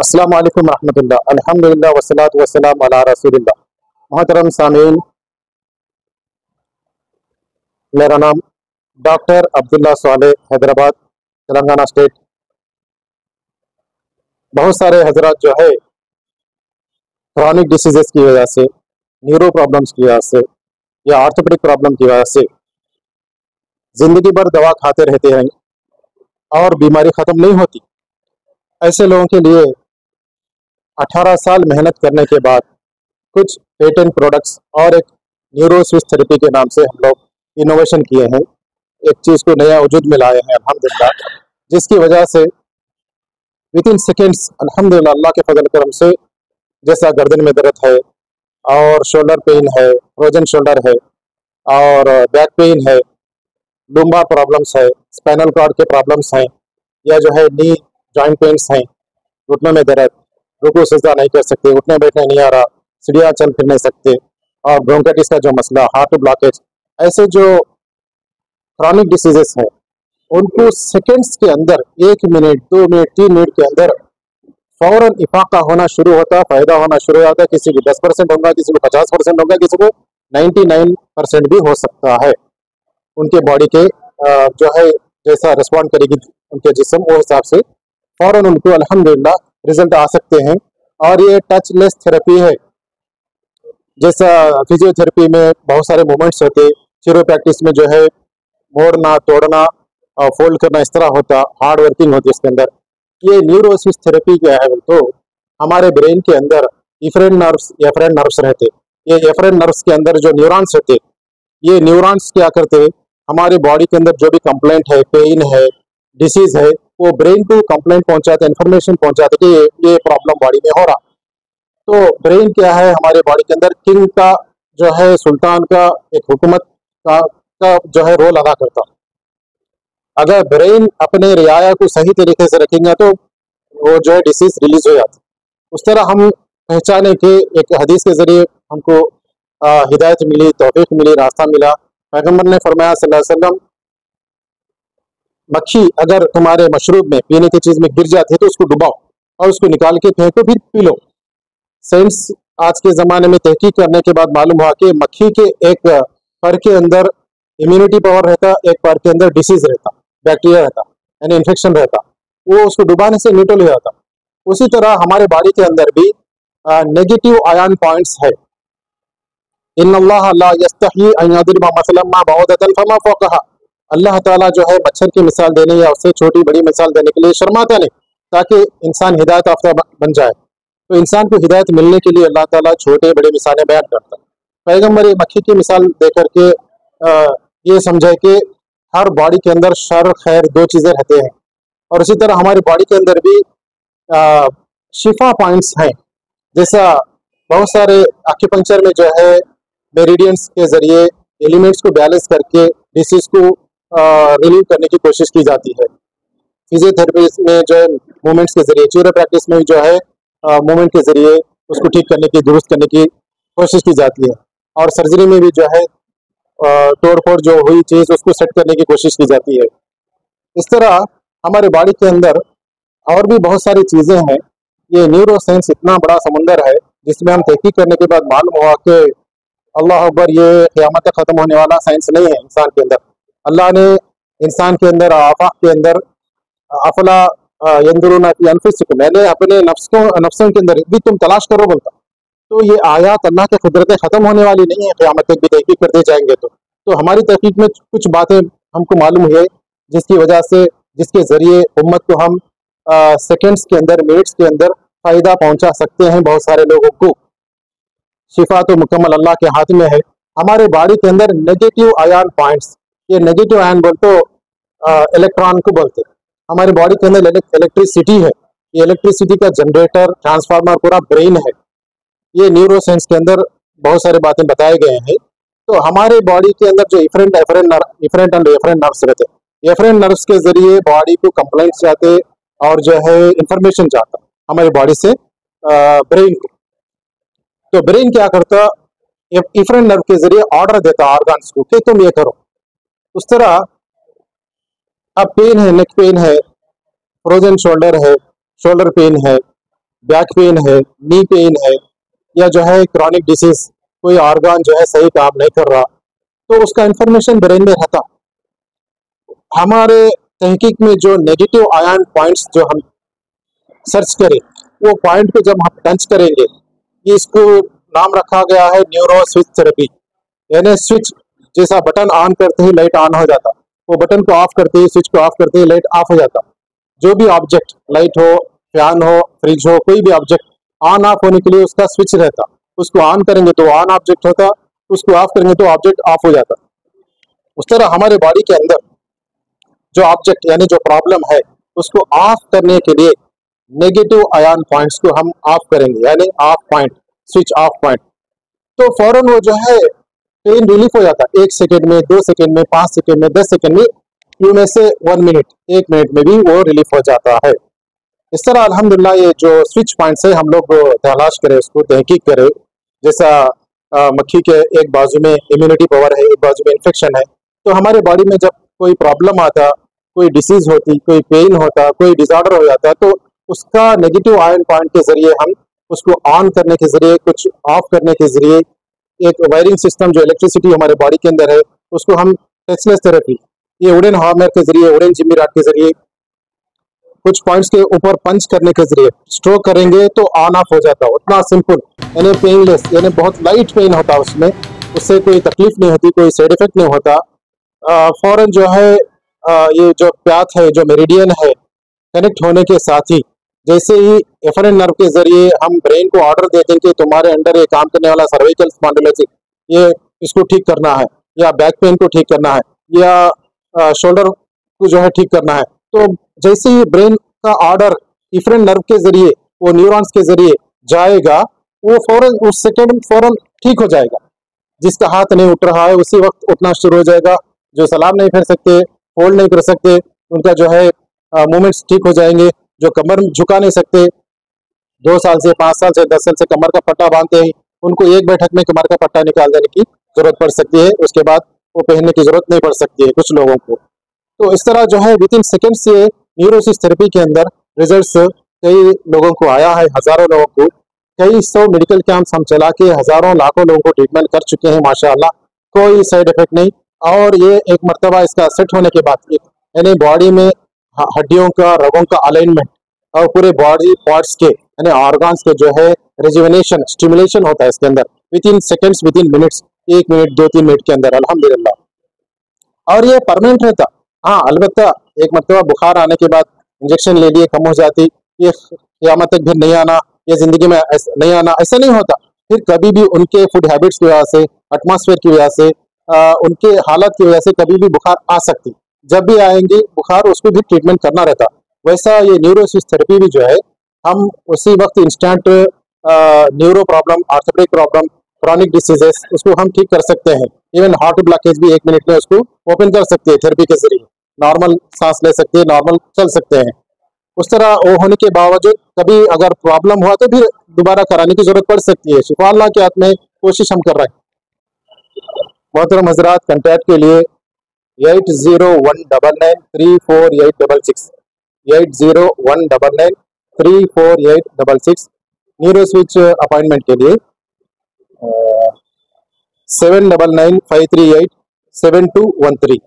अस्सलाम वालेकुम रहमतुल्लाह अल्हम्दुलिल्लाह वस्सलातु वस्सलाम अला रसूलिल्लाह। मोहतरम सामीन, मेरा नाम डॉक्टर अब्दुल्ला सालेह, हैदराबाद, तेलंगाना स्टेट। बहुत सारे हजरात जो है क्रॉनिक डिसीजेस की वजह से, न्यूरो प्रॉब्लम्स की वजह से या ऑर्थोपेडिक प्रॉब्लम की वजह से ज़िंदगी भर दवा खाते रहते हैं और बीमारी ख़त्म नहीं होती। ऐसे लोगों के लिए 18 साल मेहनत करने के बाद कुछ पेटेंट प्रोडक्ट्स और एक न्यूरो स्विच थेरेपी के नाम से हम लोग इनोवेशन किए हैं, एक चीज़ को नया वजूद में लाए हैं अल्हम्दुलिल्लाह, जिसकी वजह से विद इन सेकेंड्स अल्हम्दुलिल्लाह अल्लाह के फजल करम से, जैसा गर्दन में दर्द है और शोल्डर पेन है, फ्रोजन शोल्डर है और बैक पेन है, लुम्बार प्रॉब्लम्स है, स्पाइनल कॉर्ड के प्रॉब्लम्स हैं, या जो है नी जॉइंट पेन्स हैं, घुटनों में दर्द, रुकू सजदा नहीं कर सकते, उठने बैठने नहीं आ रहा, सीढ़ियाँ चल फिर नहीं सकते, और ब्रोंकाइटिस का जो मसला, हार्ट ब्लॉकेज, ऐसे जो क्रॉनिक डिसीजेस हैं उनको सेकेंड्स के अंदर 1 मिनट 2 मिनट 3 मिनट के अंदर फौरन इफाका होना शुरू होता, फ़ायदा होना शुरू हो जाता है। किसी को 10% होगा, किसी को 50% होगा, किसी को 99% भी हो सकता है। उनके बॉडी के जो है जैसा रिस्पॉन्ड करेगी उनके जिस्म, वो हिसाब से फ़ौरन उनको अल्हम्दुलिल्लाह रिजल्ट आ सकते हैं। और ये टचलेस थेरेपी है। जैसा फिजियोथेरेपी में बहुत सारे मूवमेंट्स होते, चिरो प्रैक्टिस में जो है मोड़ना, तोड़ना और फोल्ड करना, इस तरह होता, हार्ड वर्किंग होती है इसके अंदर। ये न्यूरो स्विच थेरेपी क्या है, तो हमारे ब्रेन के अंदर एफरेंट नर्व्स रहते। ये एफरेंट नर्व्स के अंदर जो न्यूरॉन्स रहते, ये न्यूरॉन्स क्या करते, हमारे बॉडी के अंदर जो भी कंप्लेंट है, पेन है, डिसीज है, वो ब्रेन को कंप्लेंट पहुंचाते, इन्फॉर्मेशन पहुंचाते कि ये प्रॉब्लम बॉडी में हो रहा। तो ब्रेन क्या है, हमारे बॉडी के अंदर किंग का जो है, सुल्तान का, एक हुकूमत का जो है रोल अदा करता। अगर ब्रेन अपने रियाया को सही तरीके से रखेंगे तो वो जो है डिसीज रिलीज हो जाती। उस तरह हम पहचाने कि एक हदीस के जरिए हमको हिदायत मिली, तौफीक मिली, रास्ता मिला। पैगम्बर ने फरमाया सल्लल्लाहु अलैहि वसल्लम, मक्खी अगर तुम्हारे मशरूब में, पीने की चीज़ में गिर जाती है तो उसको डुबाओ और उसको निकाल के फेंको, फिर पी लो। साइंस आज के ज़माने में तहकीक करने के बाद मालूम हुआ कि मक्खी के एक पर के अंदर इम्यूनिटी पावर रहता, एक पर के अंदर डिसीज रहता, बैक्टीरिया रहता, यानी इन्फेक्शन रहता, वो उसको डुबाने से न्यूट्रल हो जाता। उसी तरह हमारे बॉडी के अंदर भी नेगेटिव आयन पॉइंट्स है। इन्नल्लाह ला यस्तही अन यदरिबा मसलन मा बऊदतन फमा फौकहा। अल्लाह ताला जो है मच्छर की मिसाल देने या उससे छोटी बड़ी मिसाल देने के लिए शर्माता नहीं, ताकि इंसान हिदायत याफ्ता बन जाए। तो इंसान को हिदायत मिलने के लिए अल्लाह ताला छोटे बड़े मिसालें बयान करता है। पैगम्बर मक्खी की मिसाल देकर के ये समझे कि हर बॉडी के अंदर शर खैर दो चीज़ें रहते हैं, और इसी तरह हमारी बॉडी के अंदर भी शिफा पॉइंट्स हैं। जैसा बहुत सारे एक्यूपंक्चर में जो है मेरिडियंस के जरिए एलिमेंट्स को बैलेंस करके डिसीज को रिलीव करने की कोशिश की जाती है। फिजियोथेरेपी में जो है मूवमेंट्स के जरिए, चिरो प्रैक्टिस में जो है मूवमेंट के जरिए उसको ठीक करने की, दुरुस्त करने की कोशिश की जाती है। और सर्जरी में भी जो है तोड़ फोड़ जो हुई चीज़ उसको सेट करने की कोशिश की जाती है। इस तरह हमारे बॉडी के अंदर और भी बहुत सारी चीज़ें हैं। ये न्यूरो साइंस इतना बड़ा समुंदर है जिसमें हम तहकीक करने के बाद मालूम हुआ कि अल्लाह अकबर, ये क़यामत तक ख़त्म होने वाला साइंस नहीं है। इंसान के अंदर अल्लाह ने, इंसान के अंदर, आफाक के अंदर, अफला यंजुरूना फी अनफुसिकुम, मैंने अपने नफ्सों के अंदर भी तुम तलाश करो बोलता। तो ये आयात अल्लाह की कुदरतें ख़त्म होने वाली नहीं है, क़यामत तक भी तहकीक करते जाएंगे। तो हमारी तहकीक में कुछ बातें हमको मालूम हुई, जिसकी वजह से, जिसके ज़रिए उम्मत को हम सेकेंड्स के अंदर, मिनट्स के अंदर फ़ायदा पहुंचा सकते हैं बहुत सारे लोगों को। शिफा तो मुकम्मल अल्लाह के हाथ में है। हमारे बॉडी के अंदर नेगेटिव आयन पॉइंट्स, ये नेगेटिव आयन बोल तो इलेक्ट्रॉन को बोलते हैं। हमारे बॉडी के अंदर इलेक्ट्रिसिटी है, ये इलेक्ट्रिसिटी का जनरेटर, ट्रांसफार्मर पूरा ब्रेन है। ये न्यूरो साइंस के अंदर बहुत सारी बातें बताए गए हैं। तो हमारे बॉडी के अंदर जो इफरेंट एंड एफरेंट नर्व्स रहते हैं, एफरेंट नर्व्स के जरिए बॉडी को कंप्लेंट्स जाते और जो है इंफॉर्मेशन जाता हमारी बॉडी से ब्रेन को। तो ब्रेन क्या करता, इफरेंट नर्व के जरिए ऑर्डर देता ऑर्गन्स को कि तुम ये करो। उस तरह अब पेन है, नेक पेन है, फ्रोजन शोल्डर है, शोल्डर पेन है, बैक पेन है, नी पेन है, या जो है क्रॉनिक डिसीज, कोई ऑर्गन जो है सही काम नहीं कर रहा, तो उसका इंफॉर्मेशन ब्रेन में रहता। हमारे तहकीक में जो नेगेटिव आयन पॉइंट्स जो हम सर्च करें, वो पॉइंट पे जब हम टच करेंगे, ये इसको नाम रखा गया है न्यूरो स्विच थेरेपी, यानी स्विच जैसा बटन ऑन करते ही लाइट ऑन हो जाता, वो बटन को ऑफ करते ही, स्विच को ऑफ करते ही लाइट ऑफ हो जाता। जो भी ऑब्जेक्ट, लाइट हो, फैन हो, फ्रिज हो, कोई भी ऑब्जेक्ट ऑन ऑफ होने के लिए उसका स्विच रहता। उसको ऑन करेंगे तो ऑन ऑब्जेक्ट होता, उसको ऑफ करेंगे तो ऑब्जेक्ट ऑफ हो जाता। उस तरह हमारे बॉडी के अंदर जो ऑब्जेक्ट यानी जो प्रॉब्लम है, उसको ऑफ करने के लिए नेगेटिव आयन पॉइंट्स को हम ऑफ करेंगे, यानी off point, switch off point, तो फौरन वो जो है पेन रिलीफ हो जाता है। 1 सेकेंड में, 2 सेकेंड में, 5 सेकेंड में, 10 सेकेंड में, इनमें से 1 मिनट, 1 मिनट में भी वो रिलीफ हो जाता है। इस तरह अल्हम्दुलिल्लाह ये जो स्विच पॉइंट है हम लोग तलाश करें, उसको तहकीक करें। जैसा मक्खी के एक बाजू में इम्यूनिटी पावर है, एक बाजू में इन्फेक्शन है, तो हमारे बॉडी में जब कोई प्रॉब्लम आता, कोई डिसीज होती, कोई पेन होता, कोई डिसऑर्डर हो जाता, तो उसका नेगेटिव आयन पॉइंट के जरिए हम उसको ऑन करने के जरिए, कुछ ऑफ करने के जरिए, एक वायरिंग सिस्टम जो इलेक्ट्रिसिटी हमारे बॉडी के अंदर है, उसको हम टचलेस थेरेपी, ये वुडन हार्मर के जरिए, वुडन जिम्मी रॉड के जरिए कुछ पॉइंट्स के ऊपर पंच करने के जरिए स्ट्रोक करेंगे तो ऑन ऑफ हो जाता है। उतना सिंपल, यानी पेनलेस, यानी बहुत लाइट पेन होता है उसमें, उससे कोई तकलीफ नहीं होती, कोई साइड इफेक्ट नहीं होता। फौरन जो है ये जो प्याथ है, जो मेरिडियन है, कनेक्ट होने के साथ ही जैसे ही एफरेंट नर्व के जरिए हम ब्रेन को ऑर्डर दे दें कि तुम्हारे अंडर ये काम करने वाला सर्वाइकल स्पॉन्डिलोसिस, ये इसको ठीक करना है, या बैक पेन को ठीक करना है, या शोल्डर को जो है ठीक करना है, तो जैसे ही ब्रेन का ऑर्डर एफरेंट नर्व के जरिए, वो न्यूरॉन्स के जरिए जाएगा, वो फौरन उस सेकेंड फौरन ठीक हो जाएगा। जिसका हाथ नहीं उठ रहा है उसी वक्त उठना शुरू हो जाएगा, जो सलाम नहीं फेर सकते, होल्ड नहीं कर सकते, उनका जो है मूवमेंट्स ठीक हो जाएंगे। जो कमर झुका नहीं सकते, 2 साल से, 5 साल से, 10 साल से कमर का पट्टा बांधते हैं, उनको एक बैठक में कमर का पट्टा निकाल देने की जरूरत पड़ सकती है, उसके बाद वो पहनने की जरूरत नहीं पड़ सकती है कुछ लोगों को। तो इस तरह जो है विद इन सेकेंड से न्यूरोसिस थेरेपी के अंदर रिजल्ट्स कई लोगों को आया है, हजारों लोगों को, कई 100 मेडिकल कैंप्स हम चला के हजारों लाखों लोगों को ट्रीटमेंट कर चुके हैं माशाअल्लाह, कोई साइड इफेक्ट नहीं। और ये एक मरतबा इसका सेट होने के बाद, यानी बॉडी में हड्डियों का, रगों का अलाइनमेंट और पूरे बॉडी पार्ट्स के यानी ऑर्गन्स के जो है रिजुविनेशन, स्टिमुलेशन होता है इसके अंदर within seconds, within minutes, 1 minute, 2-3 minute के अंदर अल्हम्दुलिल्लाह। और ये परमानेंट रहता। हाँ, अलबत्ता एक मरतबा बुखार आने के बाद इंजेक्शन ले लिए, कम हो जाती, ये क़यामत तक फिर नहीं आना, ये जिंदगी में नहीं आना, ऐसा नहीं होता। फिर कभी भी उनके फूड हैबिट्स की वजह से, एटमॉस्फेयर की वजह से, उनके हालत की वजह से कभी भी बुखार आ सकती। जब भी आएंगे बुखार, उसको भी ट्रीटमेंट करना रहता। वैसा ये न्यूरोसिस थेरेपी भी जो है, हम उसी वक्त instant neuro problem, orthopaedic problem, chronic diseases, उसको हम ठीक कर सकते हैं। इवन हार्ट ब्लॉकेज भी 1 मिनट में उसको ओपन कर सकते हैं थेरेपी के जरिए, नॉर्मल सांस ले सकते हैं, नॉर्मल चल सकते हैं। उस तरह वो होने के बावजूद कभी अगर प्रॉब्लम हुआ तो फिर दोबारा कराने की जरूरत पड़ सकती है। शिफा अल्लाह के हाथ में, कोशिश हम कर रहे हैं। मोहतरम हजरात, कंटैक्ट के लिए 8019934866, 8019934866, न्यूरो स्विच अपॉइंटमेंट के लिए 7995387213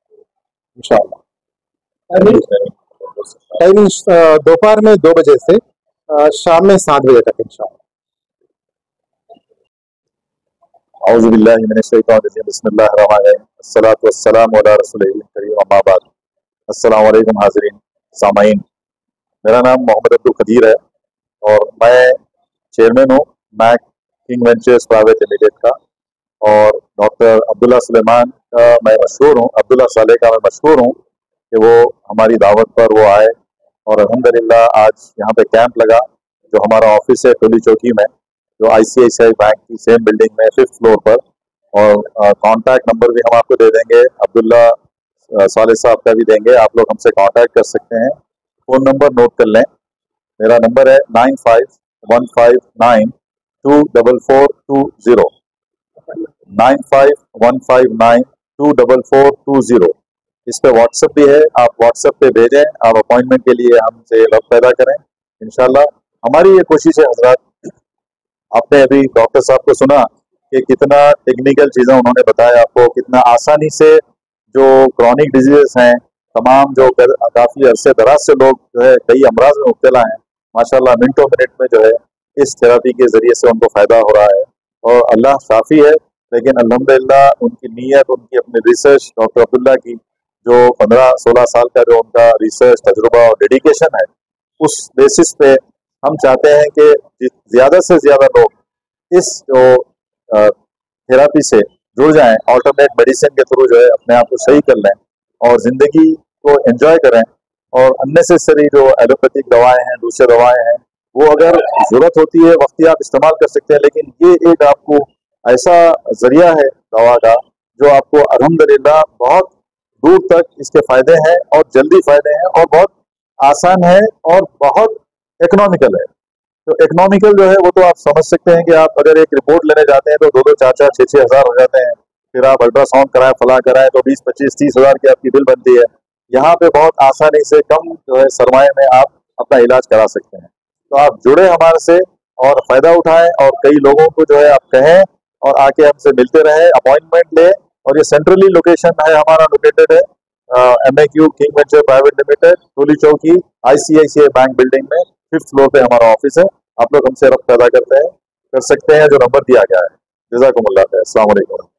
इंशाअल्लाह। टाइमिंग दोपहर में 2 बजे से शाम में 7 बजे तक इंशाअल्लाह। औज़ु बिल्लाहि मिनश शैतानिर रजीम, बिस्मिल्लाहिर रहमानिर रहीम, अस्सलातु वस्सलामु अला रसूलिल करीम, अम्मा बाद। अस्सलामु अलैकुम हाज़िरीन, सामाईन। मेरा नाम मोहम्मद अब्दुल कदीर है और मैं चेयरमैन हूँ MAQ King Ventures Private Limited का, और डॉक्टर अब्दुल्ला सुलेमान का मैं मशहूर हूँ, अब्दुल्ला साले का मैं मशहूर हूँ कि वो हमारी दावत पर वो आए और अल्हम्दुलिल्लाह आज यहाँ पे कैंप लगा। जो हमारा ऑफिस है टोली चौकी में, जो ICICI बैंक की सेम बिल्डिंग में 5th फ्लोर पर, और कॉन्टैक्ट नंबर भी हम आपको दे देंगे, अब्दुल्ला साले साहब का भी देंगे, आप लोग हमसे कांटेक्ट कर सकते हैं। फ़ोन नंबर नोट कर लें, मेरा नंबर है 9515924420, 9515924420। इस पे व्हाट्सएप भी है, आप व्हाट्सएप पे भेजें, आप अपॉइंटमेंट के लिए हमसे वक्त पैदा करें इंशाल्लाह। हमारी ये कोशिश है हजरात, आपने अभी डॉक्टर साहब को सुना कि कितना टेक्निकल चीज़ें उन्होंने बताया आपको, कितना आसानी से जो क्रॉनिक डिजीजेस हैं तमाम, जो काफ़ी अरसे दराज से लोग जो है कई अमराज में मुब्तला हैं, माशाल्लाह मिनटों मिनट में जो है इस थेरापी के ज़रिए से उनको फ़ायदा हो रहा है और अल्लाह काफ़ी है। लेकिन अल्हम्दुलिल्लाह उनकी नीयत, उनकी अपनी रिसर्च, डॉक्टर अब्दुल्ला की जो 15-16 साल का जो उनका रिसर्च तजुर्बा और डेडिकेशन है, उस बेसिस पे हम चाहते हैं कि ज़्यादा से ज़्यादा लोग इस जो थेरापी से जुड़ जाएं, ऑल्टरनेट मेडिसिन के थ्रू जो है अपने आप को सही कर लें और ज़िंदगी को एंजॉय करें। और अननेसेसरी जो एलोपैथिक दवाएं हैं, दूसरे दवाएं हैं, वो अगर ज़रूरत होती है वक्ती आप इस्तेमाल कर सकते हैं, लेकिन ये एक आपको ऐसा ज़रिया है दवा का जो आपको अल्हम्दुलिल्लाह बहुत दूर तक इसके फ़ायदे हैं और जल्दी फ़ायदे हैं और बहुत आसान है और बहुत इकोनॉमिकल है। तो इकोनॉमिकल जो है वो तो आप समझ सकते हैं कि आप अगर एक रिपोर्ट लेने जाते हैं तो 2-2, 4-4, 6-6 हज़ार हो जाते हैं। फिर आप अल्ट्रासाउंड कराएं, फला कराएं तो 20, 25, 30 हज़ार की आपकी बिल बनती है। यहाँ पे बहुत आसानी से कम जो है सरमाए में आप अपना इलाज करा सकते हैं। तो आप जुड़े हमारे से और फ़ायदा उठाएं और कई लोगों को जो है आप कहें और आके हमसे मिलते रहें, अपॉइंटमेंट लें। और ये सेंट्रली लोकेशन है, हमारा लोकेटेड है MAQ King Venture Private Limited, Toli Chowki, ICICI bank building में 5th फ्लोर पे हमारा ऑफिस है। आप लोग हमसे रब्त पैदा कर सकते हैं जो नंबर दिया गया है। जज़ाकुमुल्लाह खैर। अस्सलाम वालेकुम।